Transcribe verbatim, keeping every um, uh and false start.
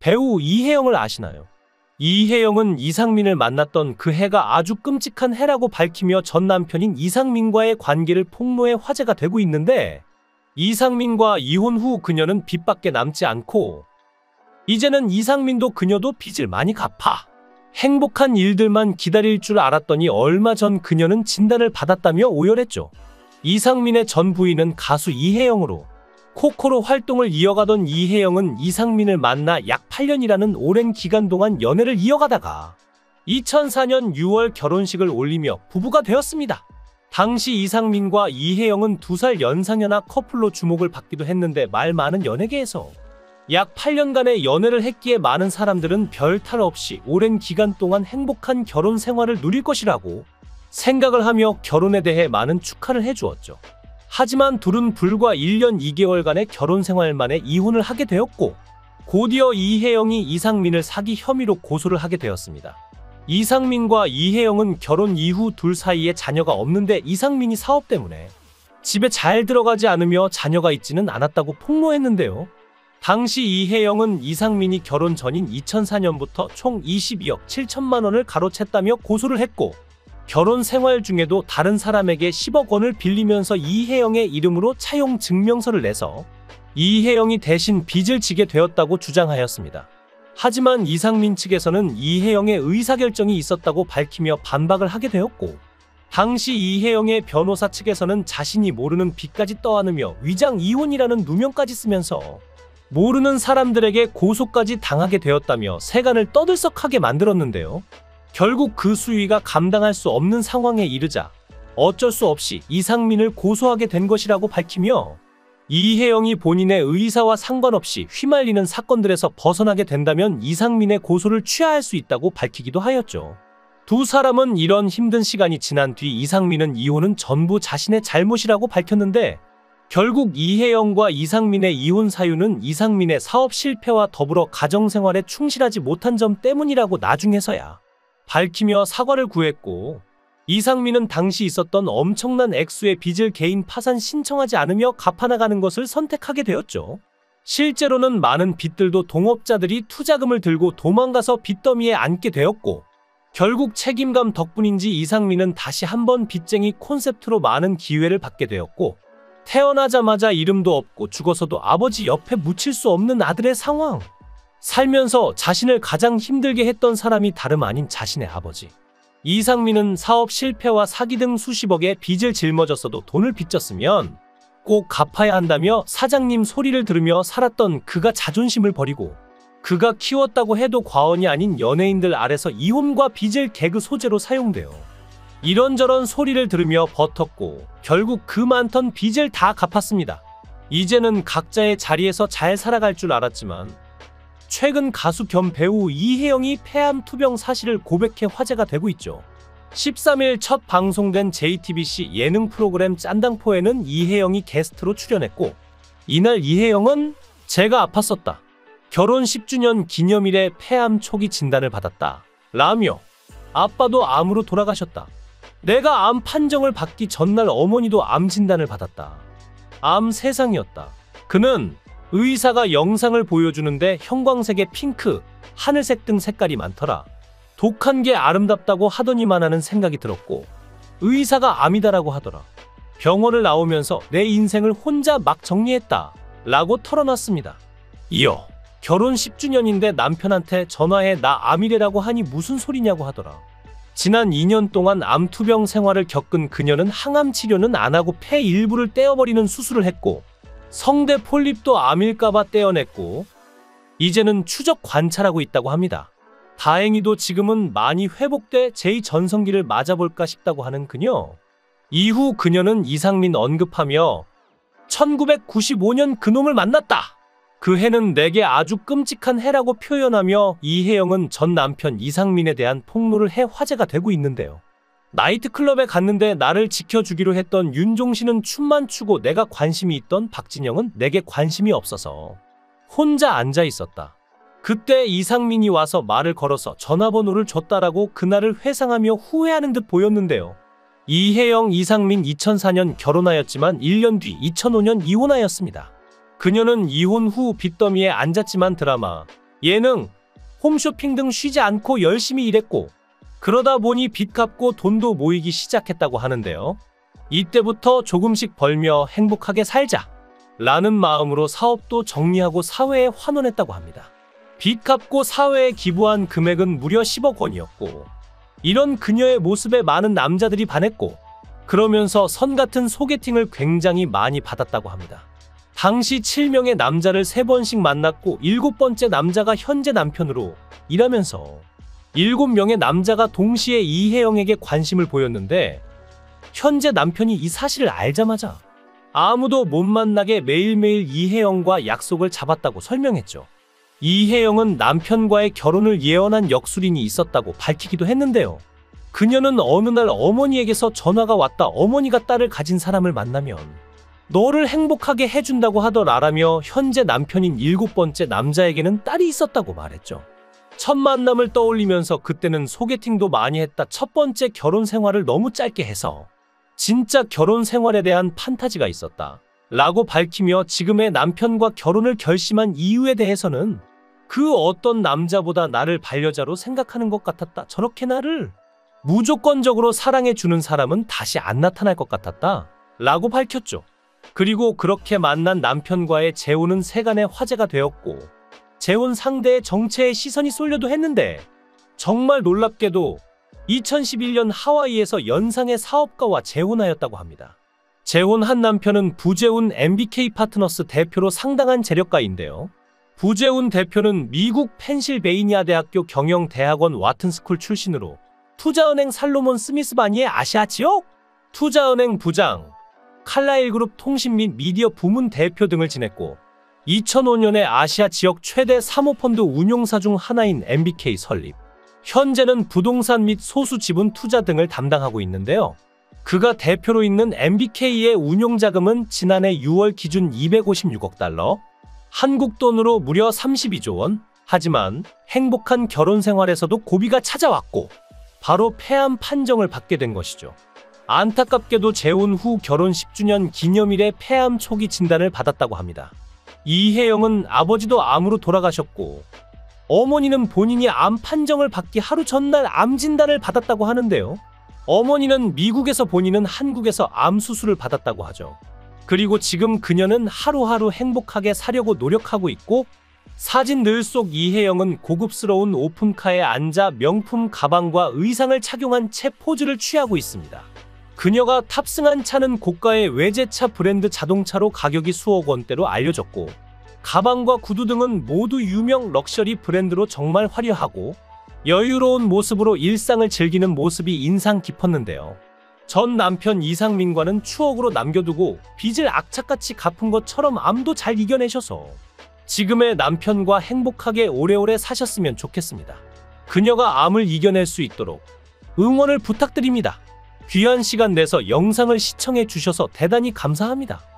배우 이혜영을 아시나요? 이혜영은 이상민을 만났던 그 해가 아주 끔찍한 해라고 밝히며 전 남편인 이상민과의 관계를 폭로해 화제가 되고 있는데, 이상민과 이혼 후 그녀는 빚밖에 남지 않고 이제는 이상민도 그녀도 빚을 많이 갚아 행복한 일들만 기다릴 줄 알았더니 얼마 전 그녀는 진단을 받았다며 오열했죠. 이상민의 전 부인은 가수 이혜영으로 코코로 활동을 이어가던 이혜영은 이상민을 만나 약 팔 년이라는 오랜 기간 동안 연애를 이어가다가 이천사 년 유월 결혼식을 올리며 부부가 되었습니다. 당시 이상민과 이혜영은 두 살 연상연하 커플로 주목을 받기도 했는데, 말 많은 연예계에서 약 팔 년간의 연애를 했기에 많은 사람들은 별 탈 없이 오랜 기간 동안 행복한 결혼 생활을 누릴 것이라고 생각을 하며 결혼에 대해 많은 축하를 해주었죠. 하지만 둘은 불과 일 년 이 개월간의 결혼 생활 만에 이혼을 하게 되었고, 곧이어 이혜영이 이상민을 사기 혐의로 고소를 하게 되었습니다. 이상민과 이혜영은 결혼 이후 둘 사이에 자녀가 없는데, 이상민이 사업 때문에 집에 잘 들어가지 않으며 자녀가 있지는 않았다고 폭로했는데요. 당시 이혜영은 이상민이 결혼 전인 이천사 년부터 총 이십이억 칠천만 원을 가로챘다며 고소를 했고, 결혼 생활 중에도 다른 사람에게 십억 원을 빌리면서 이혜영의 이름으로 차용 증명서를 내서 이혜영이 대신 빚을 지게 되었다고 주장하였습니다. 하지만 이상민 측에서는 이혜영의 의사결정이 있었다고 밝히며 반박을 하게 되었고, 당시 이혜영의 변호사 측에서는 자신이 모르는 빚까지 떠안으며 위장 이혼이라는 누명까지 쓰면서 모르는 사람들에게 고소까지 당하게 되었다며 세간을 떠들썩하게 만들었는데요. 결국 그 수위가 감당할 수 없는 상황에 이르자 어쩔 수 없이 이상민을 고소하게 된 것이라고 밝히며, 이혜영이 본인의 의사와 상관없이 휘말리는 사건들에서 벗어나게 된다면 이상민의 고소를 취하할 수 있다고 밝히기도 하였죠. 두 사람은 이런 힘든 시간이 지난 뒤 이상민은 이혼은 전부 자신의 잘못이라고 밝혔는데, 결국 이혜영과 이상민의 이혼 사유는 이상민의 사업 실패와 더불어 가정생활에 충실하지 못한 점 때문이라고 나중에서야 밝히며 사과를 구했고, 이상민은 당시 있었던 엄청난 액수의 빚을 개인 파산 신청하지 않으며 갚아나가는 것을 선택하게 되었죠. 실제로는 많은 빚들도 동업자들이 투자금을 들고 도망가서 빚더미에 앉게 되었고, 결국 책임감 덕분인지 이상민은 다시 한번 빚쟁이 콘셉트로 많은 기회를 받게 되었고, 태어나자마자 이름도 없고 죽어서도 아버지 옆에 묻힐 수 없는 아들의 상황. 살면서 자신을 가장 힘들게 했던 사람이 다름 아닌 자신의 아버지. 이상민은 사업 실패와 사기 등 수십억의 빚을 짊어졌어도 돈을 빚졌으면 꼭 갚아야 한다며 사장님 소리를 들으며 살았던 그가 자존심을 버리고 그가 키웠다고 해도 과언이 아닌 연예인들 아래서 이혼과 빚을 개그 소재로 사용되어 이런저런 소리를 들으며 버텼고, 결국 그 많던 빚을 다 갚았습니다. 이제는 각자의 자리에서 잘 살아갈 줄 알았지만, 최근 가수 겸 배우 이혜영이 폐암 투병 사실을 고백해 화제가 되고 있죠. 십삼 일 첫 방송된 제이티비씨 예능 프로그램 짠당포에는 이혜영이 게스트로 출연했고, 이날 이혜영은 제가 아팠었다. 결혼 십 주년 기념일에 폐암 초기 진단을 받았다. 라며 아빠도 암으로 돌아가셨다. 내가 암 판정을 받기 전날 어머니도 암 진단을 받았다. 암 세상이었다. 그는 의사가 영상을 보여주는데 형광색의 핑크, 하늘색 등 색깔이 많더라. 독한 게 아름답다고 하더니만 하는 생각이 들었고, 의사가 암이다라고 하더라. 병원을 나오면서 내 인생을 혼자 막 정리했다 라고 털어놨습니다. 이어 결혼 십 주년인데 남편한테 전화해 나 암이래라고 하니 무슨 소리냐고 하더라. 지난 이 년 동안 암 투병 생활을 겪은 그녀는 항암 치료는 안 하고 폐 일부를 떼어버리는 수술을 했고, 성대 폴립도 암일까봐 떼어냈고, 이제는 추적 관찰하고 있다고 합니다. 다행히도 지금은 많이 회복돼 제이 전성기를 맞아볼까 싶다고 하는 그녀. 이후 그녀는 이상민 언급하며 천구백구십오 년 그놈을 만났다. 그 해는 내게 아주 끔찍한 해라고 표현하며, 이혜영은 전 남편 이상민에 대한 폭로를 해 화제가 되고 있는데요. 나이트클럽에 갔는데 나를 지켜주기로 했던 윤종신은 춤만 추고 내가 관심이 있던 박진영은 내게 관심이 없어서 혼자 앉아 있었다. 그때 이상민이 와서 말을 걸어서 전화번호를 줬다라고 그날을 회상하며 후회하는 듯 보였는데요. 이혜영, 이상민 이천사 년 결혼하였지만 일 년 뒤 이천오 년 이혼하였습니다. 그녀는 이혼 후 빚더미에 앉았지만 드라마 예능, 홈쇼핑 등 쉬지 않고 열심히 일했고 그러다 보니 빚 갚고 돈도 모이기 시작했다고 하는데요. 이때부터 조금씩 벌며 행복하게 살자 라는 마음으로 사업도 정리하고 사회에 환원했다고 합니다. 빚 갚고 사회에 기부한 금액은 무려 십억 원이었고 이런 그녀의 모습에 많은 남자들이 반했고 그러면서 선 같은 소개팅을 굉장히 많이 받았다고 합니다. 당시 칠 명의 남자를 세 번씩 만났고 일곱 번째 남자가 현재 남편으로 일하면서 일곱 명의 남자가 동시에 이혜영에게 관심을 보였는데 현재 남편이 이 사실을 알자마자 아무도 못 만나게 매일매일 이혜영과 약속을 잡았다고 설명했죠. 이혜영은 남편과의 결혼을 예언한 역술인이 있었다고 밝히기도 했는데요. 그녀는 어느 날 어머니에게서 전화가 왔다. 어머니가 딸을 가진 사람을 만나면 너를 행복하게 해준다고 하더라라며 현재 남편인 일곱 번째 남자에게는 딸이 있었다고 말했죠. 첫 만남을 떠올리면서 그때는 소개팅도 많이 했다. 첫 번째 결혼 생활을 너무 짧게 해서 진짜 결혼 생활에 대한 판타지가 있었다 라고 밝히며 지금의 남편과 결혼을 결심한 이유에 대해서는 그 어떤 남자보다 나를 반려자로 생각하는 것 같았다. 저렇게 나를 무조건적으로 사랑해주는 사람은 다시 안 나타날 것 같았다 라고 밝혔죠. 그리고 그렇게 만난 남편과의 재혼은 세간의 화제가 되었고 재혼 상대의 정체에 시선이 쏠려도 했는데 정말 놀랍게도 이천십일 년 하와이에서 연상의 사업가와 재혼하였다고 합니다. 재혼한 남편은 부재훈 엠비케이 파트너스 대표로 상당한 재력가인데요. 부재훈 대표는 미국 펜실베이니아 대학교 경영대학원 와튼스쿨 출신으로 투자은행 살로몬 스미스 바니의 아시아 지역 투자은행 부장, 칼라일 그룹 통신 및 미디어 부문 대표 등을 지냈고 이천오 년에 아시아 지역 최대 사모펀드 운용사 중 하나인 엠비케이 설립, 현재는 부동산 및 소수 지분 투자 등을 담당하고 있는데요. 그가 대표로 있는 엠비케이의 운용자금은 지난해 유월 기준 이백오십육억 달러, 한국 돈으로 무려 삼십이조 원. 하지만 행복한 결혼 생활에서도 고비가 찾아왔고 바로 폐암 판정을 받게 된 것이죠. 안타깝게도 재혼 후 결혼 십 주년 기념일에 폐암 초기 진단을 받았다고 합니다. 이혜영은 아버지도 암으로 돌아가셨고 어머니는 본인이 암 판정을 받기 하루 전날 암 진단을 받았다고 하는데요. 어머니는 미국에서, 본인은 한국에서 암 수술을 받았다고 하죠. 그리고 지금 그녀는 하루하루 행복하게 사려고 노력하고 있고 사진 늘 속 이혜영은 고급스러운 오픈카에 앉아 명품 가방과 의상을 착용한 채 포즈를 취하고 있습니다. 그녀가 탑승한 차는 고가의 외제차 브랜드 자동차로 가격이 수억 원대로 알려졌고 가방과 구두 등은 모두 유명 럭셔리 브랜드로 정말 화려하고 여유로운 모습으로 일상을 즐기는 모습이 인상 깊었는데요. 전 남편 이상민과는 추억으로 남겨두고 빚을 악착같이 갚은 것처럼 암도 잘 이겨내셔서 지금의 남편과 행복하게 오래오래 사셨으면 좋겠습니다. 그녀가 암을 이겨낼 수 있도록 응원을 부탁드립니다. 귀한 시간 내서 영상을 시청해 주셔서 대단히 감사합니다.